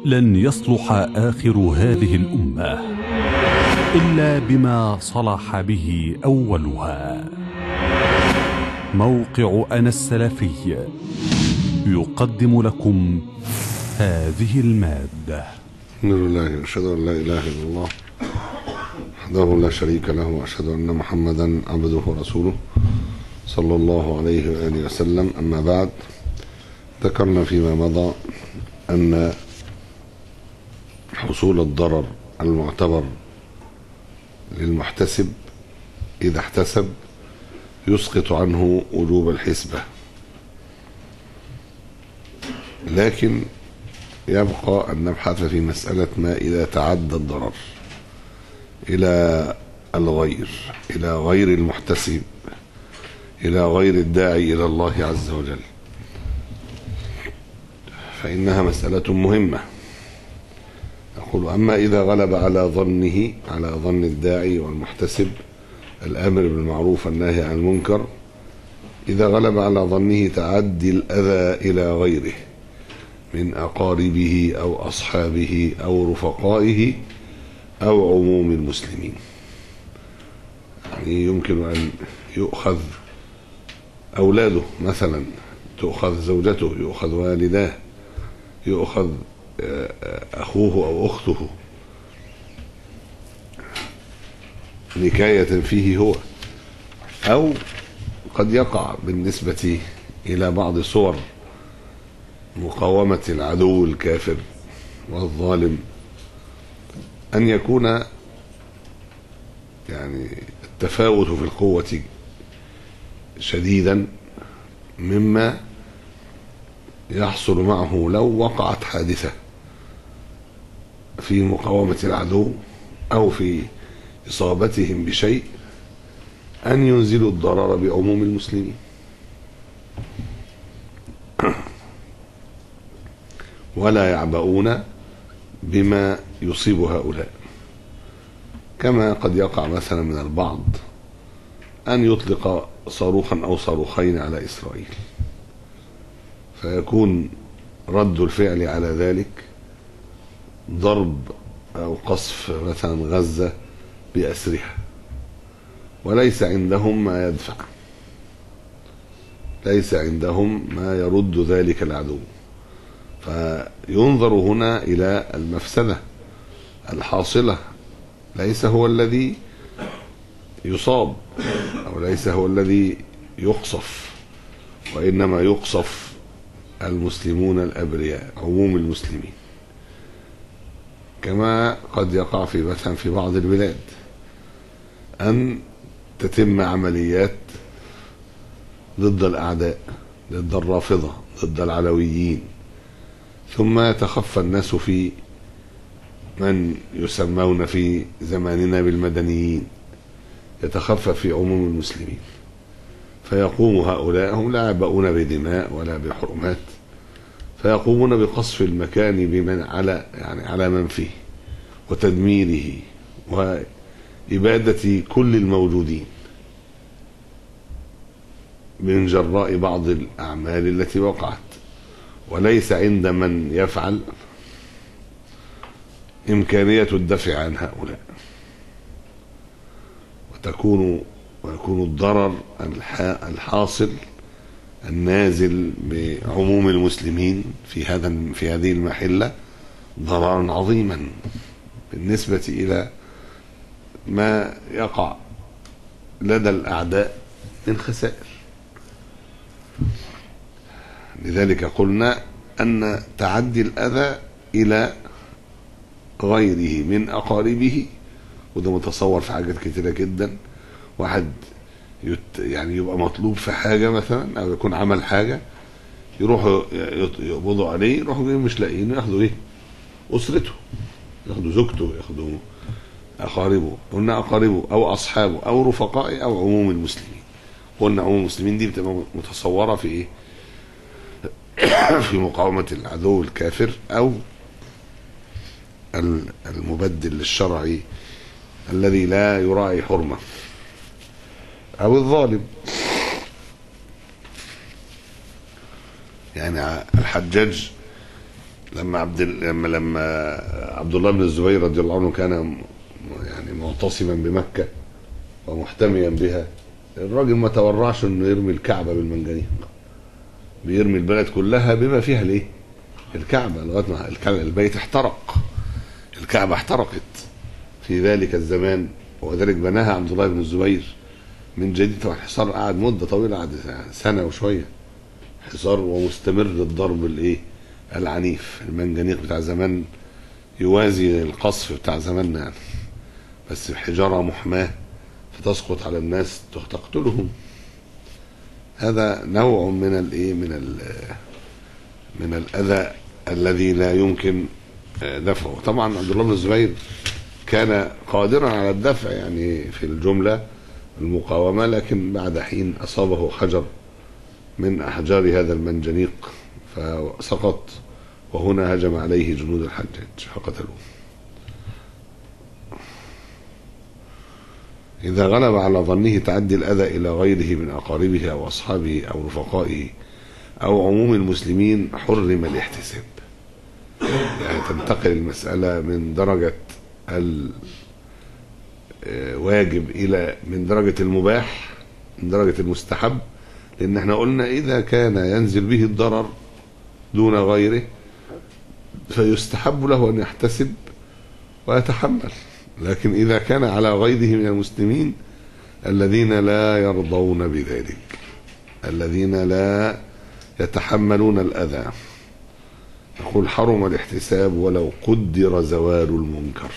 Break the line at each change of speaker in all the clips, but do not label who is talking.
لن يصلح آخر هذه الأمة إلا بما صلح به أولها. موقع أنا السلفي يقدم لكم هذه المادة.
الحمد لله، أشهد أن لا إله إلا الله وحده لا شريك له، وأشهد أن محمدا عبده ورسوله صلى الله عليه وآله وسلم. أما بعد، ذكرنا فيما مضى أن حصول الضرر المعتبر للمحتسب إذا احتسب يسقط عنه وجوب الحسبة، لكن يبقى أن نبحث في مسألة ما إذا تعدى الضرر إلى الغير، إلى غير المحتسب، إلى غير الداعي إلى الله عز وجل، فإنها مسألة مهمة. أقول: أما إذا غلب على ظنه، على ظن الداعي والمحتسب الآمر بالمعروف والناهي عن المنكر، إذا غلب على ظنه تعدي الأذى إلى غيره من أقاربه أو أصحابه أو رفقائه أو عموم المسلمين، يعني يمكن أن يؤخذ أولاده مثلا، تؤخذ زوجته، يؤخذ والداه، يؤخذ أخوه أو أخته نكاية فيه هو، أو قد يقع بالنسبة إلى بعض صور مقاومة العدو الكافر والظالم أن يكون يعني التفاوت في القوة شديدا مما يحصل معه لو وقعت حادثة في مقاومة العدو أو في إصابتهم بشيء أن ينزلوا الضرر بعموم المسلمين. ولا يعبؤون بما يصيب هؤلاء، كما قد يقع مثلا من البعض أن يطلق صاروخا أو صاروخين على إسرائيل، فيكون رد الفعل على ذلك ضرب أو قصف مثلا غزة بأسرها، وليس عندهم ما يدفع، ليس عندهم ما يرد ذلك العدو، فينظر هنا إلى المفسدة الحاصلة، ليس هو الذي يصاب أو ليس هو الذي يقصف، وإنما يقصف المسلمون الأبرياء، عموم المسلمين. كما قد يقع في مثلا في بعض البلاد أن تتم عمليات ضد الأعداء، ضد الرافضة، ضد العلويين، ثم يتخفى الناس في من يسمون في زماننا بالمدنيين، يتخفى في عموم المسلمين، فيقوم هؤلاء، هم لا يعبؤون بدماء ولا بحرمات، فيقومون بقصف المكان بمن على من فيه وتدميره وإبادة كل الموجودين من جراء بعض الأعمال التي وقعت، وليس عند من يفعل إمكانية الدفع عن هؤلاء، ويكون الضرر الحاصل النازل بعموم المسلمين في هذه المحلة ضررا عظيما بالنسبة إلى ما يقع لدى الأعداء من خسائر. لذلك قلنا أن تعدي الأذى إلى غيره من أقاربه، وده متصور في حاجات كتيرة جدا. واحد يعني يبقى مطلوب في حاجة مثلا، أو يكون عمل حاجة، يروحوا يقبضوا عليه، يروحوا مش لاقيينه، ياخدوا إيه؟ أسرته، ياخدوا زوجته، ياخدوا أقاربه. قلنا أقاربه أو أصحابه أو رفقائه أو عموم المسلمين. قلنا عموم المسلمين دي بتبقى متصورة في إيه؟ في مقاومة العدو الكافر أو المبدل للشرع الذي لا يراعي حرمة، أو الظالم. يعني الحجاج لما عبد الله بن الزبير رضي الله عنه كان يعني معتصما بمكة ومحتميا بها، الراجل ما تورعش انه يرمي الكعبة بالمنجنيق، بيرمي البلد كلها بما فيها الايه؟ الكعبة، لغاية ما البيت احترق، الكعبة احترقت في ذلك الزمان، وذلك بناها عبد الله بن الزبير من جديد. طبعا الحصار قعد مدة طويلة، قعد سنة وشوية حصار ومستمر، الضرب الايه؟ العنيف. المنجنيق بتاع زمان يوازي القصف بتاع زماننا يعني، بس حجارة محماة فتسقط على الناس تقتلهم. هذا نوع من الايه؟ من الاذى الذي لا يمكن دفعه. طبعا عبد الله بن الزبير كان قادرا على الدفع يعني في الجملة المقاومة، لكن بعد حين أصابه حجر من أحجار هذا المنجنيق فسقط، وهنا هجم عليه جنود الحجاج فقتلوه. إذا غلب على ظنه تعدي الأذى إلى غيره من أقاربه أو أصحابه أو رفقائه أو عموم المسلمين حرم الاحتساب. يعني تنتقل المسألة من درجة الواجب إلى من درجة المباح، من درجة المستحب، لأن احنا قلنا إذا كان ينزل به الضرر دون غيره فيستحب له أن يحتسب ويتحمل، لكن إذا كان على غيره من المسلمين الذين لا يرضون بذلك، الذين لا يتحملون الأذى، نقول حرم الاحتساب ولو قدر زوال المنكر،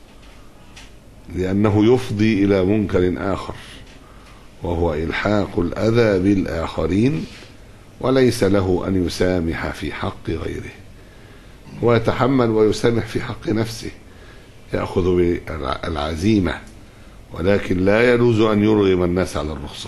لأنه يفضي إلى منكر آخر وهو إلحاق الأذى بالآخرين، وليس له أن يسامح في حق غيره، ويتحمل ويسامح في حق نفسه، يأخذ بالعزيمة، ولكن لا يجوز أن يرغم الناس على الرخصة.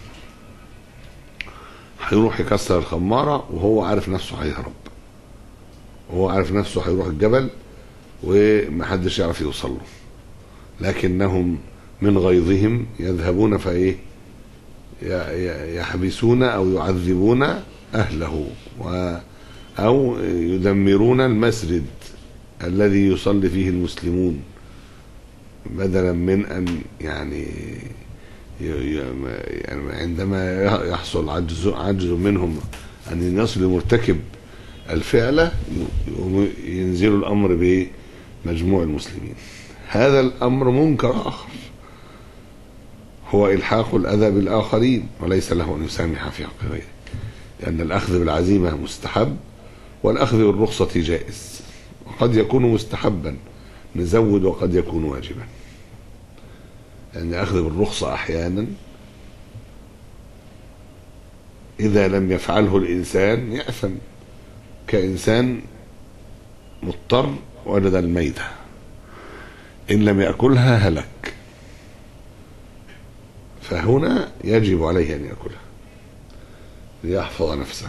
هيروح يكسر الخمارة وهو عارف نفسه هيهرب، وهو عارف نفسه هيروح الجبل ومحدش يعرف يوصل له، لكنهم من غيظهم يذهبون فايه يحبسون او يعذبون اهله او يدمرون المسجد الذي يصلي فيه المسلمون، بدلا من ان يعني عندما يحصل عجز منهم ان يصل مرتكب الفعلة ينزل الامر بمجموع المسلمين. هذا الامر منكر اخر هو الحاق الاذى بالاخرين، وليس له ان يسامح في حق غيره، لان الاخذ بالعزيمة مستحب والاخذ بالرخصة جائز، وقد يكون مستحبا نزود وقد يكون واجبا، لان الاخذ بالرخصة احيانا اذا لم يفعله الانسان يأثم، كإنسان مضطر وجد الميتة إن لم يأكلها هلك، فهنا يجب عليه أن يأكلها ليحفظ نفسه.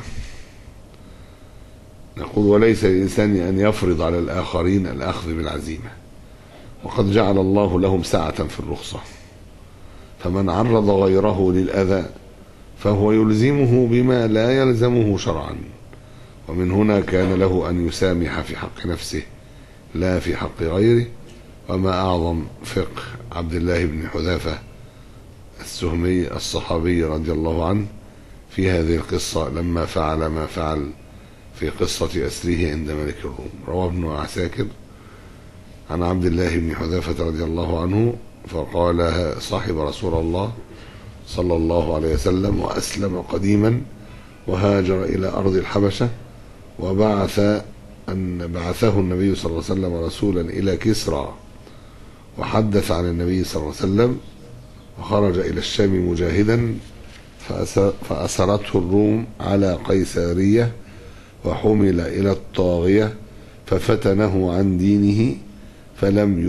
نقول وليس للإنسان أن يفرض على الآخرين الأخذ بالعزيمة، وقد جعل الله لهم سعة في الرخصة، فمن عرض غيره للأذى فهو يلزمه بما لا يلزمه شرعا، ومن هنا كان له أن يسامح في حق نفسه لا في حق غيره. وما أعظم فقه عبد الله بن حذافة السهمي الصحابي رضي الله عنه في هذه القصة لما فعل ما فعل في قصة أسره عند ملك الروم. رواه ابن عساكر عن عبد الله بن حذافة رضي الله عنه فقال صاحب رسول الله صلى الله عليه وسلم وأسلم قديما وهاجر إلى أرض الحبشة، بعثه النبي صلى الله عليه وسلم رسولا إلى كسرى وحدث عن النبي صلى الله عليه وسلم، وخرج إلى الشام مجاهدا فأسرته الروم على قيسارية وحمل إلى الطاغية ففتنه عن دينه فلم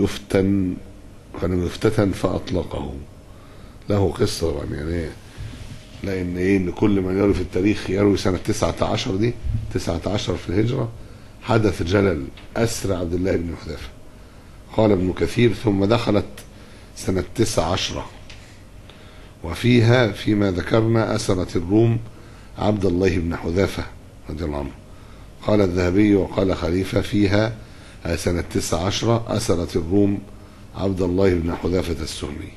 يفتتن فأطلقه. له قصة يعني لأن إن كل من يروي في التاريخ يروي سنة 19 دي 19 في الهجرة حدث جلل أسر عبد الله بن حذافة. قال ابن كثير ثم دخلت سنة 19 وفيها فيما ذكرنا أسرت الروم عبد الله بن حذافة رضي الله عنه. قال الذهبي وقال خليفة فيها سنة 19 أسرت الروم عبد الله بن حذافة السهمي.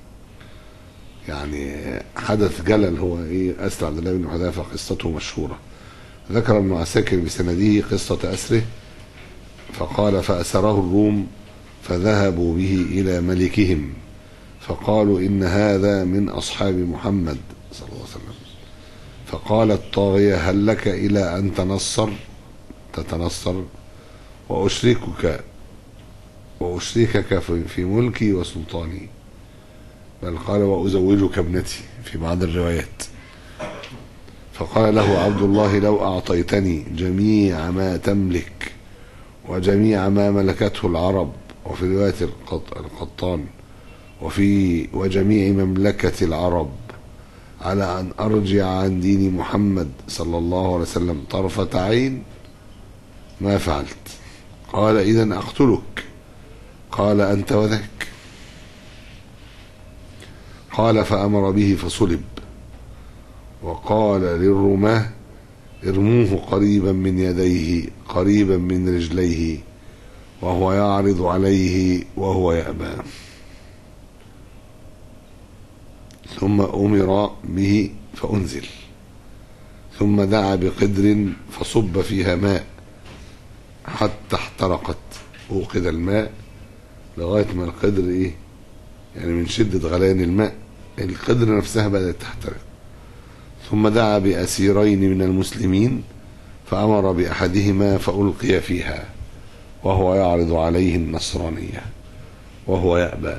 يعني حدث جلل هو ايه أسر عبد الله بن حذافة، قصته مشهورة. ذكر ابن عساكر بسنده قصة أسره فقال فأسره الروم فذهبوا به إلى ملكهم فقالوا إن هذا من أصحاب محمد صلى الله عليه وسلم. فقال الطاغية هل لك إلى أن تتنصر وأشركك في ملكي وسلطاني، بل قال وأزوجك ابنتي في بعض الروايات. فقال له عبد الله لو أعطيتني جميع ما تملك وجميع ما ملكته العرب، وفي رواية القطان وجميع مملكة العرب، على أن أرجع عن دين محمد صلى الله عليه وسلم طرفة عين ما فعلت. قال إذن أقتلك. قال أنت وذاك. قال فأمر به فصلب، وقال للرماة ارموه قريبا من يديه قريبا من رجليه وهو يعرض عليه وهو يأبى. ثم أمر به فأنزل، ثم دعا بقدر فصب فيها ماء حتى احترقت. أوقد الماء لغاية ما القدر يعني من شدة غليان الماء القدر نفسها بدأت تحترق. ثم دعا بأسيرين من المسلمين فأمر بأحدهما فألقي فيها وهو يعرض عليه النصرانية وهو يأبى.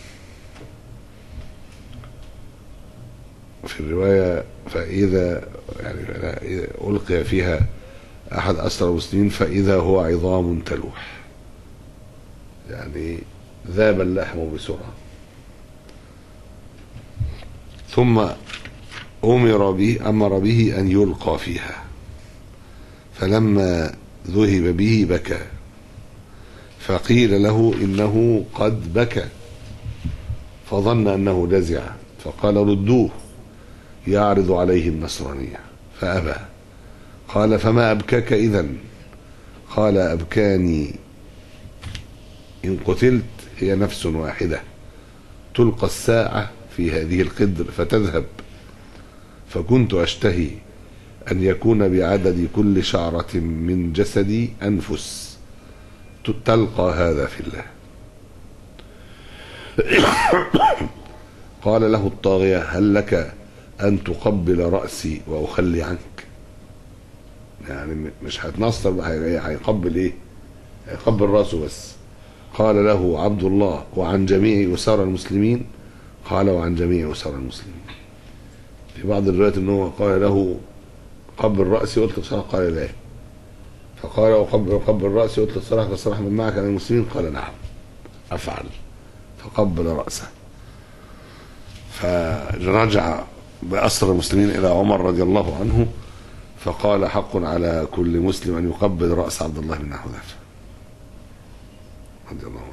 في الرواية فإذا ألقي فيها أحد أسرى المسلمين فإذا هو عظام تلوح، يعني ذاب اللحم بسرعة. ثم أمر به أن يلقى فيها، فلما ذهب به بكى، فقيل له إنه قد بكى، فظن أنه جزع، فقال ردوه يعرض عليه النصرانية، فأبى. قال فما أبكاك إذن؟ قال أبكاني إن قتلت هي نفس واحدة تلقى الساعة في هذه القدر فتذهب، فكنت أشتهي أن يكون بعدد كل شعرة من جسدي أنفس تلقى هذا في الله. قال له الطاغية هل لك أن تقبل رأسي وأخلي عنك؟ يعني مش هتنصر بقى، هيقبل هيقبل رأسه بس. قال له عبد الله وعن جميع أسارى المسلمين؟ قال وعن جميع أسارى المسلمين. في بعض الروايات أنه قال له قبل رأسي قلت بصراحة، قال لا. فقال قبل رأسي قلت بصراحة من معك عن المسلمين؟ قال نعم أفعل. فقبل رأسه، فرجع بأسر المسلمين إلى عمر رضي الله عنه فقال حق على كل مسلم أن يقبل رأس عبد الله بن حذافة رضي الله عنه.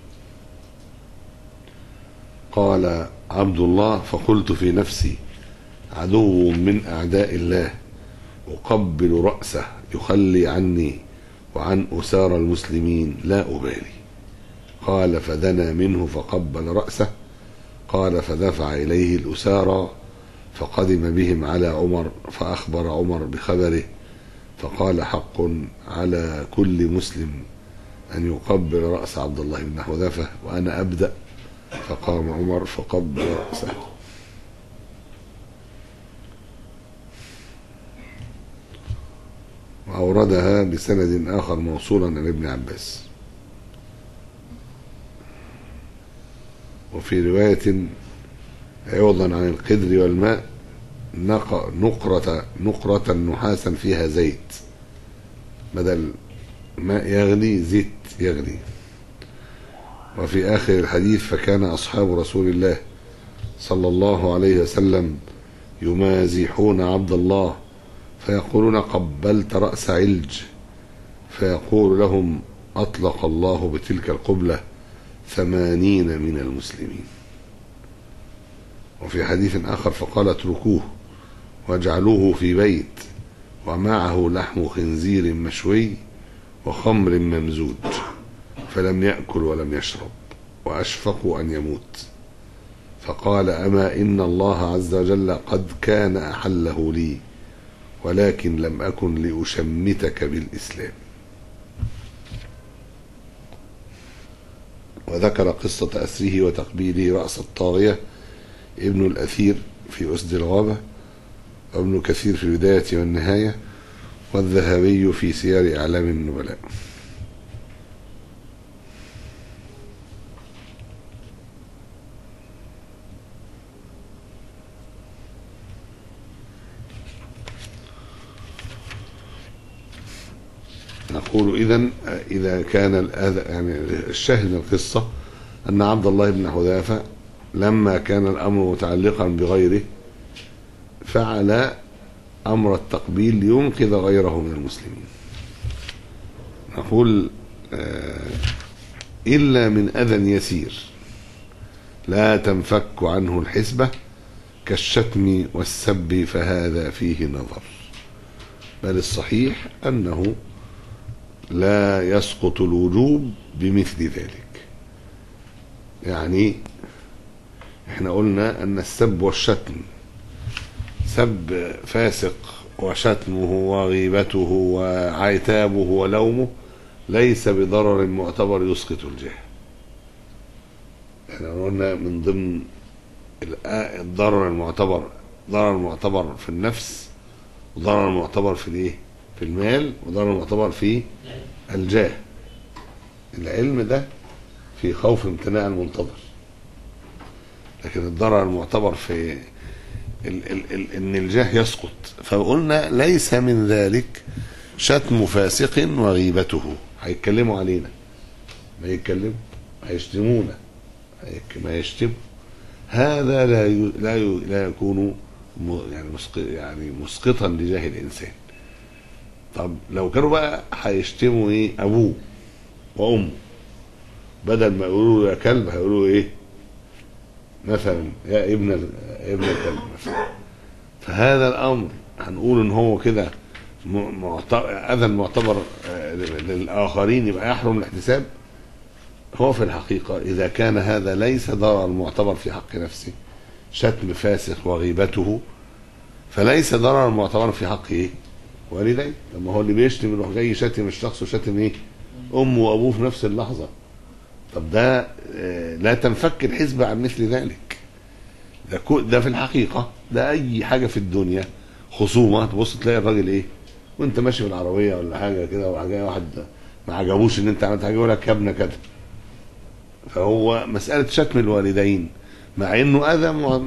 قال عبد الله فقلت في نفسي عدو من أعداء الله أقبل رأسه يخلي عني وعن أسار المسلمين لا أبالي. قال فدنا منه فقبل رأسه. قال فدفع إليه الأسارى فقدم بهم على عمر فأخبر عمر بخبره، فقال حق على كل مسلم أن يقبل رأس عبد الله بن حذافة وأنا أبدأ. فقام عمر فقبل رأسه. وأوردها بسند آخر موصولا عن ابن عباس. وفي رواية عوضا عن القدر والماء نقرة نحاسا فيها زيت، بدل ماء يغلي زيت يغلي. وفي آخر الحديث فكان أصحاب رسول الله صلى الله عليه وسلم يمازحون عبد الله فيقولون قبلت رأس علج، فيقول لهم أطلق الله بتلك القبلة 80 من المسلمين. وفي حديث آخر فقال اتركوه واجعلوه في بيت ومعه لحم خنزير مشوي وخمر ممزوج، فلم يأكل ولم يشرب، وأشفقوا أن يموت، فقال: أما إن الله عز وجل قد كان أحله لي، ولكن لم أكن لأشمتك بالإسلام. وذكر قصة أسره وتقبيله رأس الطاغية ابن الأثير في أسد الغابة، وابن كثير في البداية والنهاية، والذهبي في سير أعلام النبلاء. نقول إذا كان الأذى، يعني الشاهد من القصة أن عبد الله بن حذافة لما كان الأمر متعلقا بغيره فعل أمر التقبيل لينقذ غيره من المسلمين. نقول إلا من أذى يسير لا تنفك عنه الحسبة كالشتم والسب، فهذا فيه نظر، بل الصحيح أنه لا يسقط الوجوب بمثل ذلك. يعني احنا قلنا أن السب والشتم، سب فاسق وشتمه وغيبته وعتابه ولومه ليس بضرر معتبر يسقط الجهل. احنا قلنا من ضمن الضرر المعتبر ضرر معتبر في النفس، وضرر معتبر في الايه؟ في المال، وضرر معتبر في الجاه. العلم ده في خوف امتناع المنتظر، لكن الضرر المعتبر في ان الجاه يسقط. فقلنا ليس من ذلك شتم فاسق وغيبته، هيتكلموا علينا، ما يتكلموا، هيشتمونا، ما يشتموا، هذا لا يكون يعني مسقطا لجاه الانسان. طب لو كانوا بقى هيشتموا ايه؟ ابوه وامه، بدل ما يقولوا له يا كلب هيقولوا ايه مثلا؟ يا ابن الكلب مثلا. فهذا الامر هنقول ان هو كده اذى معتبر للاخرين، يبقى يحرم الاحتساب. هو في الحقيقه اذا كان هذا ليس ضرر معتبر في حق نفسه، شتم فاسق وغيبته، فليس ضرر معتبر في حق ايه؟ والديه. لما هو اللي بيشتم يروح جاي شتم الشخص وشتم ايه؟ امه وابوه في نفس اللحظه. طب ده لا تنفك الحسبة عن مثل ذلك. ده في الحقيقة ده أي حاجة في الدنيا، خصومة تبص تلاقي الراجل إيه وأنت ماشي في العربية ولا حاجة كده، وحاجة واحد ما عجبوش إن أنت عملت حاجة يقول لك يا ابنك كده. فهو مسألة شتم الوالدين مع إنه أذى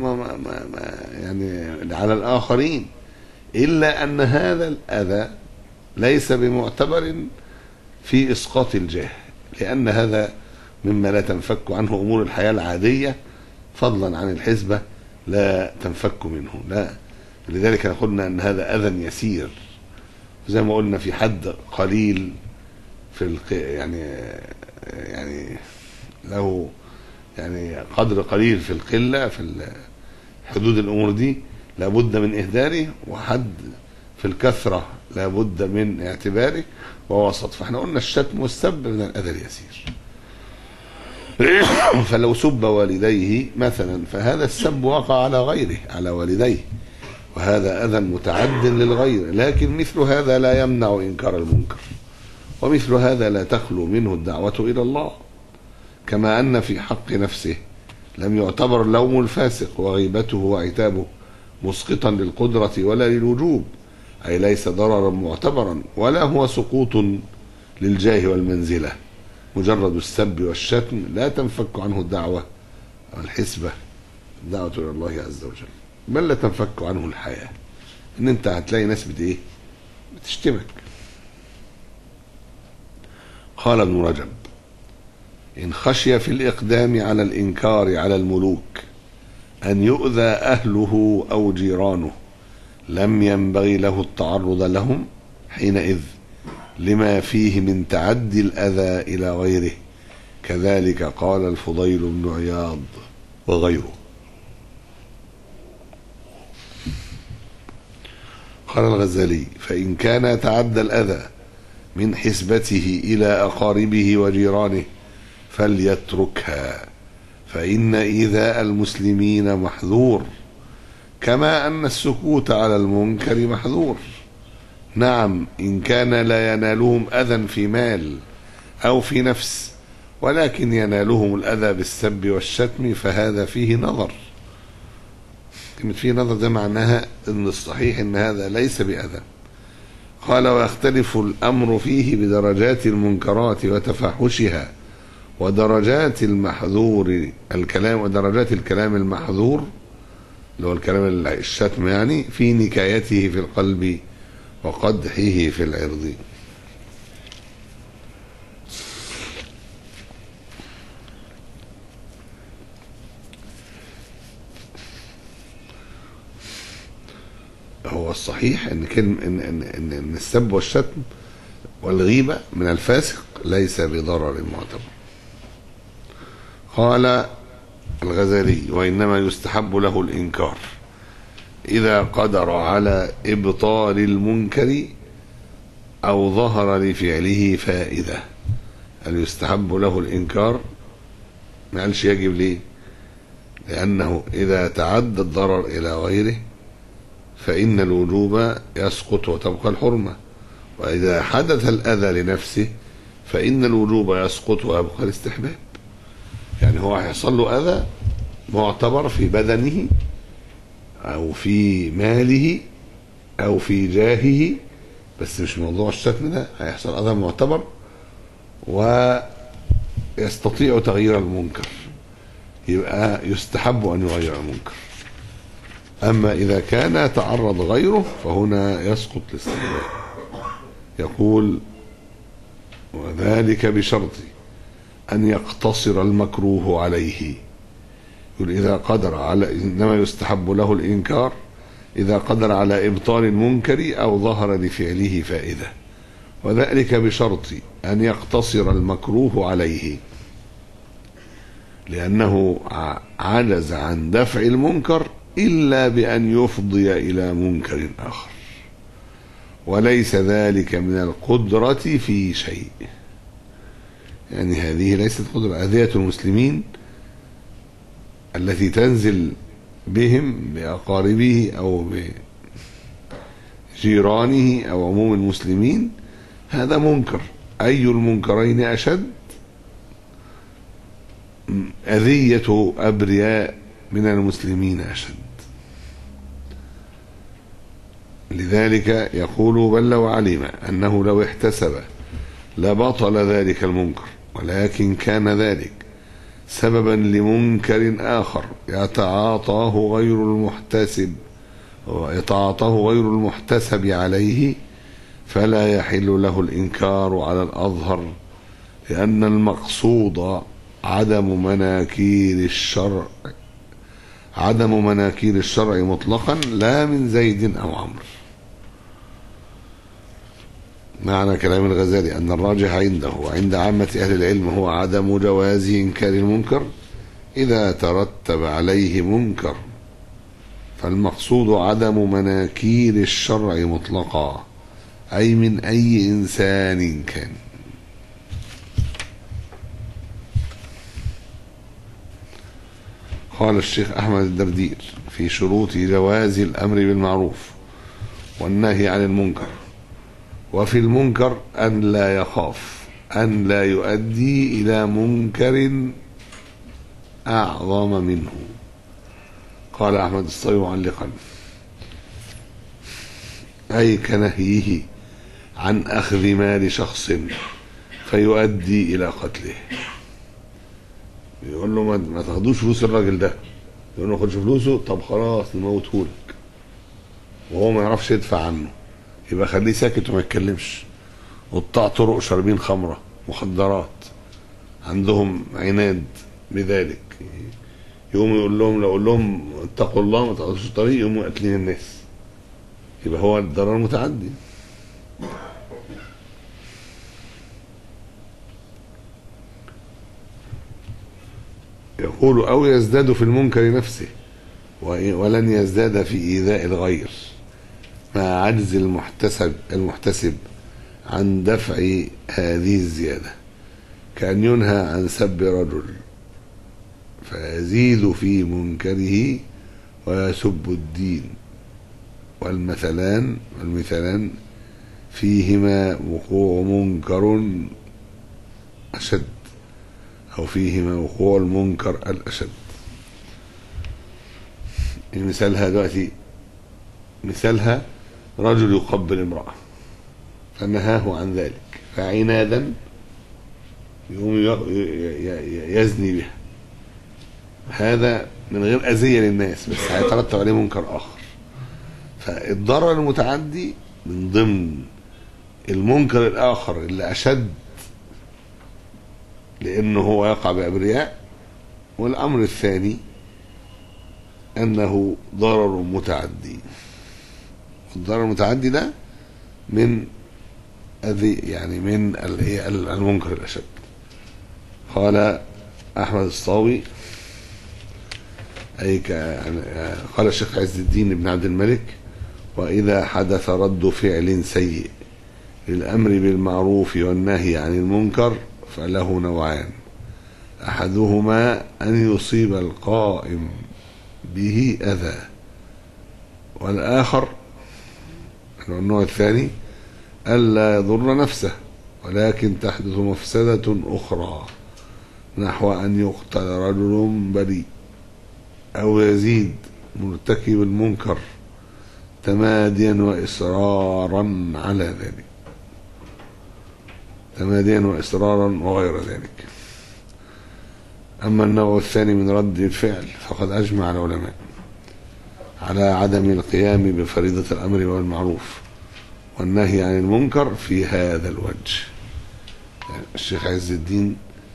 يعني على الآخرين، إلا أن هذا الأذى ليس بمعتبر في إسقاط الجاه، لأن هذا مما لا تنفك عنه أمور الحياة العادية، فضلا عن الحسبة لا تنفك منه. لا، لذلك قلنا أن هذا أذى يسير، زي ما قلنا في حد قليل في يعني له يعني قدر قليل في القلة في حدود الأمور دي لابد من إهداره، وحد في الكثرة لابد من اعتباره، ووسط. فاحنا قلنا الشتم والسب من الأذى اليسير. فلو سب والديه مثلا فهذا السب وقع على غيره، على والديه، وهذا أذى متعد للغير، لكن مثل هذا لا يمنع إنكار المنكر، ومثل هذا لا تخلو منه الدعوة إلى الله. كما أن في حق نفسه لم يعتبر لوم الفاسق وغيبته وعتابه مسقطا للقدرة ولا للوجوب، أي ليس ضررا معتبرا ولا هو سقوط للجاه والمنزلة. مجرد السب والشتم لا تنفك عنه الدعوة والحسبة، الدعوة إلى الله عز وجل، بل لا تنفك عنه الحياة. إن أنت هتلاقي ناس بتشتمك. قال ابن رجب: إن خشي في الإقدام على الإنكار على الملوك أن يؤذى أهله أو جيرانه لم ينبغي له التعرض لهم حينئذ، لما فيه من تعدي الأذى إلى غيره. كذلك قال الفضيل بن عياض وغيره. قال الغزالي: فإن كان يتعدى الأذى من حسبته إلى أقاربه وجيرانه فليتركها، فإن إيذاء المسلمين محذور، كما أن السكوت على المنكر محذور. نعم، إن كان لا ينالهم أذى في مال أو في نفس، ولكن ينالهم الأذى بالسب والشتم فهذا فيه نظر. كلمة فيه نظر ده معناها أن الصحيح أن هذا ليس بأذى. قال: ويختلف الأمر فيه بدرجات المنكرات وتفاحشها ودرجات المحذور الكلام، ودرجات الكلام المحذور اللي هو الكلام الشتم يعني، في نكايته في القلب وقدحه في العرض. هو الصحيح ان ان السب والشتم والغيبة من الفاسق ليس بضرر معتبر. قال الغزالي: وإنما يستحب له الإنكار إذا قدر على إبطال المنكر أو ظهر لفعله فائدة. هل يستحب له الإنكار؟ ما قالش يجب. ليه؟ لأنه إذا تعدى الضرر إلى غيره فإن الوجوب يسقط وتبقى الحرمة، وإذا حدث الأذى لنفسه فإن الوجوب يسقط ويبقى الاستحباب. يعني هو هيحصل له أذى معتبر في بدنه أو في ماله أو في جاهه، بس مش موضوع الشتم ده، هيحصل أذى معتبر ويستطيع تغيير المنكر، يبقى يستحب أن يغير المنكر. أما إذا كان تعرض غيره فهنا يسقط الاستحباب. يقول: وذلك بشرط أن يقتصر المكروه عليه. يقول: إذا قدر على، إنما يستحب له الإنكار إذا قدر على إبطال المنكر أو ظهر لفعله فائدة، وذلك بشرط أن يقتصر المكروه عليه، لأنه عجز عن دفع المنكر إلا بأن يفضي إلى منكر آخر، وليس ذلك من القدرة في شيء. يعني هذه ليست قدرة. أذية المسلمين التي تنزل بهم بأقاربه أو بجيرانه أو عموم المسلمين هذا منكر. أي المنكرين أشد؟ أذية أبرياء من المسلمين أشد. لذلك يقول: بل لو علم أنه لو احتسب لبطل ذلك المنكر، ولكن كان ذلك سببا لمنكر آخر يتعاطاه غير المحتسب عليه، فلا يحل له الإنكار على الأظهر، لأن المقصود عدم مناكير الشرع مطلقا، لا من زيد أو عمرو. معنى كلام الغزالي أن الراجح عنده وعند عامة أهل العلم هو عدم جواز إنكار المنكر إذا ترتب عليه منكر، فالمقصود عدم مناكير الشرع مطلقا، أي من أي إنسان كان. قال الشيخ أحمد الدردير في شروط جواز الأمر بالمعروف والنهي عن المنكر: وفي المنكر أن لا يخاف أن لا يؤدي إلى منكر أعظم منه. قال أحمد الصيب معلقا: أي كنهيه عن أخذ مال شخص فيؤدي إلى قتله. يقول له ما تاخدوش فلوس الراجل ده، يقول له ما خدش فلوسه، طب خلاص نموتهولك، وهو ما يعرفش يدفع عنه، يبقى خليه ساكت وما يتكلمش. قطاع طرق شاربين خمرة مخدرات عندهم عناد بذلك، يقوم يقول لهم، لو قول لهم اتقوا الله ما تقطعوش الطريق، يقوموا قاتلين الناس، يبقى هو الضرر متعدي. يقول: أو يزداد في المنكر نفسه ولن يزداد في إيذاء الغير، مع عجز المحتسب عن دفع هذه الزيادة، كأن ينهى عن سب رجل فيزيد في منكره ويسب الدين، والمثلان فيهما وقوع منكر أشد، أو فيهما وقوع المنكر الأشد. مثالها دلوقتي، مثالها رجل يقبل امرأة فنهاه عن ذلك فعنادا يقوم يزني بها، هذا من غير أذية للناس بس هيترتب عليه منكر آخر. فالضرر المتعدي من ضمن المنكر الآخر اللي أشد لأنه هو يقع بأبرياء. والأمر الثاني أنه ضرر متعدي، الضرر المتعدي ده من يعني من المنكر الأشد. قال أحمد الصاوي قال الشيخ عز الدين بن عبد الملك: وإذا حدث رد فعل سيء للأمر بالمعروف والنهي عن المنكر فله نوعان: أحدهما أن يصيب القائم به أذى، والآخر النوع الثاني ألا يضر نفسه ولكن تحدث مفسدة أخرى، نحو أن يقتل رجل بريء أو يزيد مرتكب المنكر تماديا وإصرارا على ذلك، تماديا وإصرارا وغير ذلك. أما النوع الثاني من رد الفعل فقد أجمع العلماء على عدم القيام بفريضة الأمر بالمعروف والنهي عن المنكر في هذا الوجه. يعني الشيخ عز الدين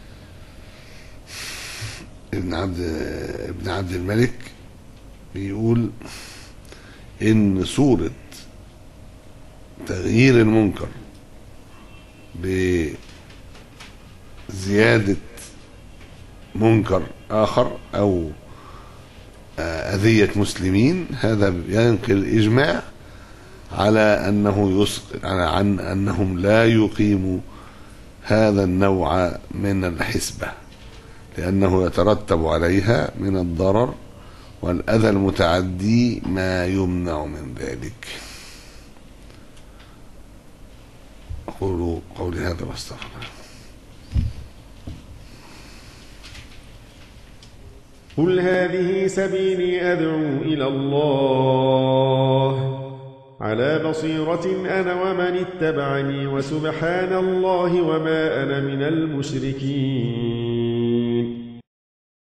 ابن عبد الملك بيقول إن صورة تغيير المنكر بزيادة منكر آخر أو أذية مسلمين هذا ينقل الإجماع على أنه يسقط عن أنهم لا يقيموا هذا النوع من الحسبة، لأنه يترتب عليها من الضرر والأذى المتعدي ما يمنع من ذلك. أقول قولي هذا واستغفر الله.
قل هذه سبيلي أدعو إلى الله على بصيرة أنا ومن اتبعني، وسبحان الله وما أنا من المشركين.